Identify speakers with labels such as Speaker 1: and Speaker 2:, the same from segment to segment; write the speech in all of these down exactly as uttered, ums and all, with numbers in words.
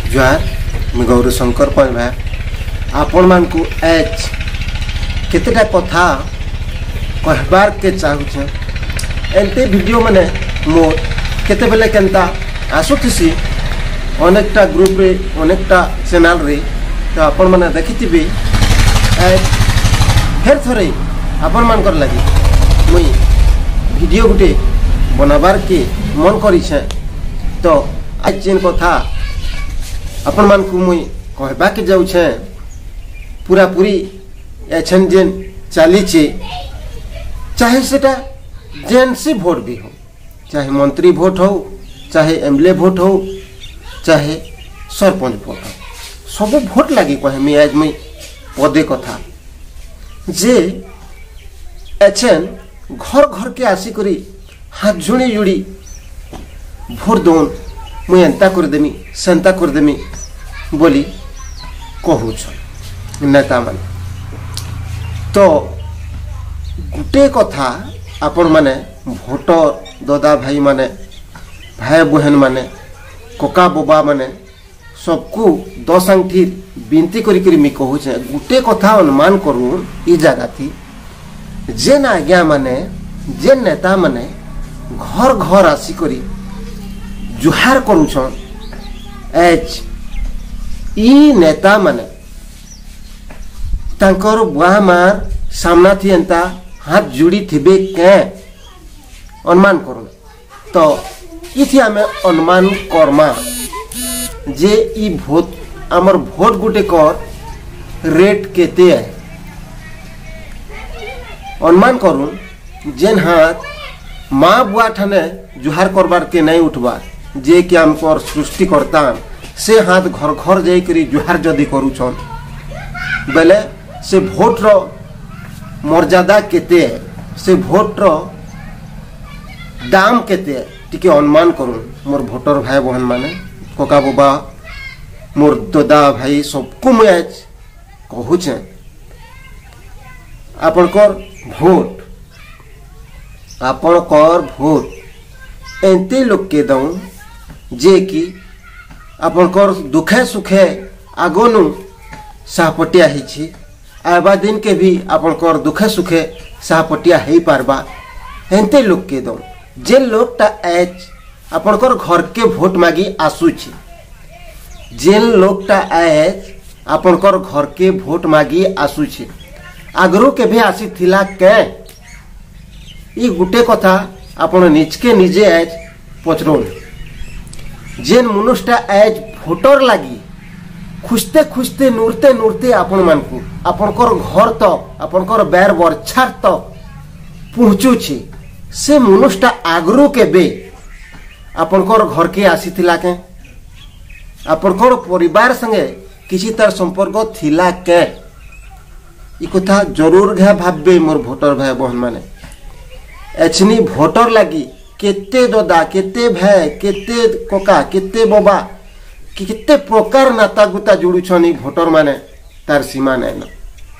Speaker 1: जुआर मैं गौरीशंकर पंच भाई आपण मान को एज केतेटा कथा कहबार के चाहूँ एंते वीडियो माने मोर केते बेले केनता आसुथिसी अनेकटा ग्रुप रे अनेकटा चैनल रे तो आपण माने देखिथिबे एज फेर थरे आपण मान कर लगी मुई वीडियो गुटे बनाबार के मन करी छे तो आज जेन कथा अपन मान को मुई कहबा के जाऊ छे पूरा पूरी एछन जेन चाली छे चाहे सेटा जेनसी वोट भी हो चाहे मंत्री वोट हो चाहे एमएलए वोट हो चाहे सरपंच वोट हो सब वोट लगी कहे मैं आज मुई पदे कथा जे एछन घर घर के आसी करी हाथ जोड़ी जोड़ी भोट दौन मुई एंता कर देमी सेंता कर देमी बोली कहू नेता मान तो गुटे कथा आपण माने भोटर दादा भाई माने भाई बहन माने कोका बोबा माने सबको दस आंठी बिनती करी करी मी कहू गुटे कथा अनुमान करूँ ई जगह थी जेन आज्ञा माने जेन नेता माने घर घर आसी करी जुहार करूछन एज ई नेता माने तांकर बुआ मार सामना थी एंता हाथ जोड़ी थिबे के अनुमान करूँ तो इथि आमे अनुमान करमा जे ई भोट आमर भोट गुटे कर रेट केते है अनुमान करूँ जेन हाथ माँ बुआ ठाने जुहार करबार के नहीं उठबार जे कि आमकर सृष्टि करता से हाथ घर घर जाई करी जुहार जदि करूछन बेले से भोट रो मर्यादा केते है से भोट रो दाम केते है टिके अनुमान करूँ मोर भोटर भाई बहन माने कोका बोबा मोर दादा भाई सबको मैं कहूचे आपनकर भोट आपनकर भोट एंते लोग के दऊँ जे कि आपनकर दुखे सुखे आगनु साहपटिया ही आबा दिन के भी आपनकर दुखे सुखे साहपटिया ही पारबा एंते लोग के दऊँ जे लोगटा एज आपनकर घर के भोट मागी आसुछि जेन लोगटा एज आपनकर घर के भोट मागी आसुछि आगरू के भी आसी थिला के ई गुटे कथा आपण निजके निजे एज पचरोन जेन मनुष्यटा एज भोटर लगी खुजते खुजते नूरते नूरते आपण मान को आपनकर घर तो आपनकर बैर बरछार तो पहुँचु से मनुष्यटा आगरू के बे आपनकर घर के आसी थिला के आपनकर परिवार संगे किसी तार संपर्क थिला के ई कथा जरूर घे भाबे मोर भोटर भाई बहन माने एछनी भोटर लगी केते दादा केते भाई केते कोका केते बोबा केते प्रकार नाता गुता जुड़ुछनी भोटर माने तार सीमा नै न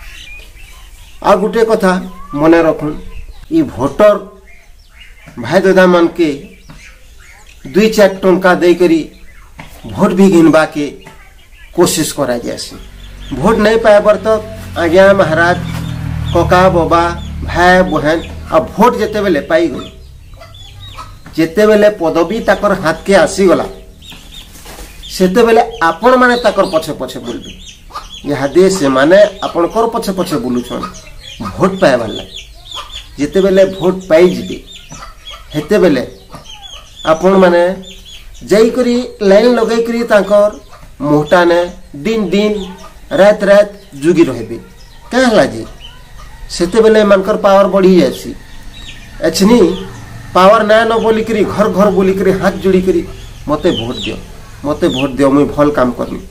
Speaker 1: आ गुटे कथा मने रखुन ई भोटर भाई दादा मान के दुई चार टंका दे करी भोट भी गिनबा के कोशिश करा जासी भोट नहीं पाए तो आज्ञा महाराज कोका बोबा भाई बहन आ भोट जेते बेले पाई गई जेते बेले पदवी ताकर हाथ के आसी गला सेते बेले आपण माने ताकर पछे पछे बोलबे यह दे से माने आपण कर पछे पछे बोलुछन भोट पाए वाला जेते बेले भोट पाई जिबे हेते बेले आपण माने जाई करी लाइन लगाई करी ताकर मोटा ने दिन दिन रात रात जुगी रहबे क्या हला जी सेते बेले मनकर पावर बढ़ी जासी एछनी पावर ना न बोली करी घर घर बोली करी हाथ जोड़ी करी मते भोट दियो मते भोट दियो मुई भल काम करमी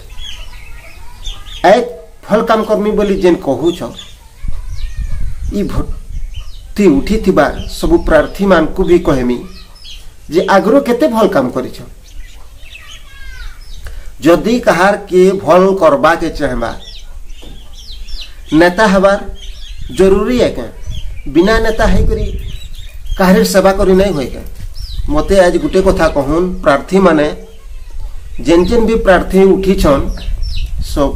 Speaker 1: ए भल काम करमी बोली जेन कहू छ ई भोट थी उठी थिबा सब प्रार्थी मान को भी कहमी जे आगरो केते भल काम करी छ जदि कहार के भल करबा के चाहबा नेता हबार जरूरी है क्या बिना नेता है करी काहर सेवा करी नहीं होए क्या मते आज गुटे कथा कहून प्रार्थी माने जेन जेन भी प्रार्थी उठीछन सब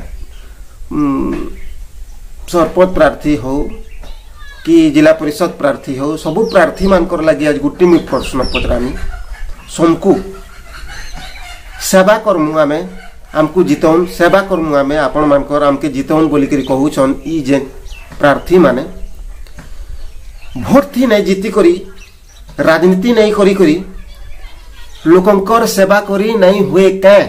Speaker 1: सरपंच प्रार्थी हो कि जिला परिषद प्रार्थी हो सबू प्रार्थी मानकर लगी आज गोटे मुझे प्रश्न पचरानी समकू सेवा करमु आम आमको जितौन सेवा करमु आम आपण मानकर आमके जितौन बोलिक कहून ई जेन प्रार्थी माने भोट थी नहीं जीति करी राजनीति नहीं करी करी लोकंकर सेवा करी नहीं हुए क्या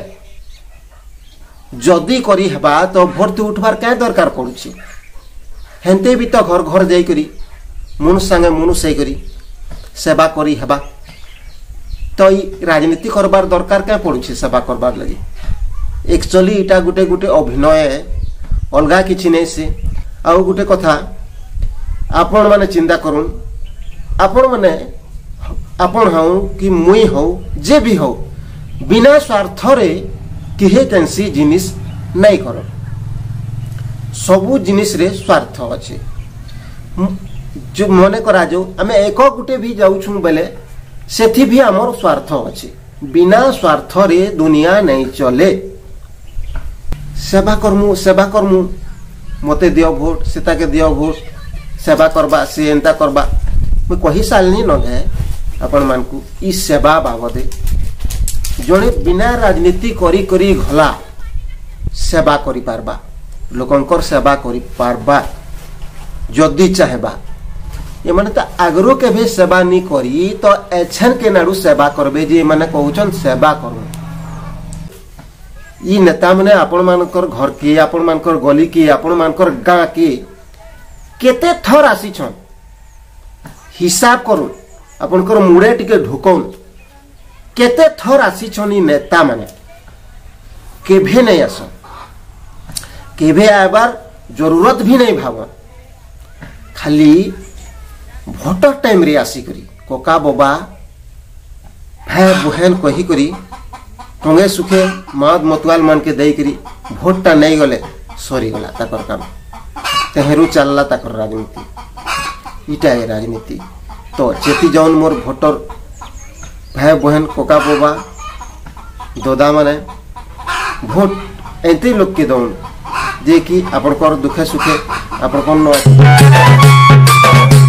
Speaker 1: जदि करी हेबा तो भोट थी उठवार क्या दरकार पड़ुछि हेन्ते भी तो घर घर जाई करी मनुष्य संगे मनुष्य करी सेवा करी हेबा तो ई राजनीति करबार दरकार क्या पड़ुछि सेवा करबार लगी एक्चुअली इटा गुटे गुटे अभिनय अलगा किछि नहीं से आउ गुटे कथा आपण माने चिंता करूं आपण माने आपण हूँ कि मुई हूँ जे भी हो बिना स्वार्थ रे किहे कैंसी जिनिस नहीं कर सबू जिनिस रे स्वार्थ अच्छे जो मन करा जो आम एक गुटे भी जाऊँ बेले सेठी भी आमर स्वार्थ अच्छे बिना स्वार्थ रे दुनिया नहीं चले सेवा करमु सेवा करमु मते दियो भोट सीता के दियो भोट सेवा करबा से एंता करबा मैं कही सालनी न है आपण मान को ई सेवा बाबदे जड़े बिना राजनीति करी करी घला सेवा करी पारबा लोकंकर सेवा करी पारबा जदि चाहेबा ये माने तो आगरो के भी सेवा नहीं करी तो एछन के नाडू सेवा करबे जे माने कहउछन सेवा करू ई नेता माने आपण मानकर घर के आपण मानकर गली के आपण मानकर गां के केते थर आसी छन हिसाब करू आपनकर मुड़े टिके ढुकौन केते थर आसी छन ई नेता माने केभे नहीं आस केभे आबार जरूरत भी नहीं भाव खाली भोटर टाइम रे आसी करी कोका बोबा भाई बहन कही करी टंगे सुखे मद मतवाल मान के दे करी भोटा नहीं गले सरी गला ताकर काम तेहरू चलला ताकर राजनीति इटा है राजनीति तो चेती जाऊन मोर भोटर भाई बहन कोका बोबा दोदा माने भोट एंते लोग के दौन जे कि आपन दुखे सुखे आपन